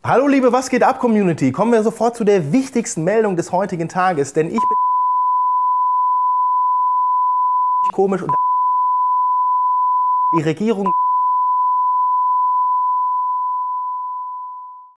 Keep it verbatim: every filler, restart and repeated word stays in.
Hallo liebe Was geht ab Community, kommen wir sofort zu der wichtigsten Meldung des heutigen Tages, denn ich bin komisch und die Regierung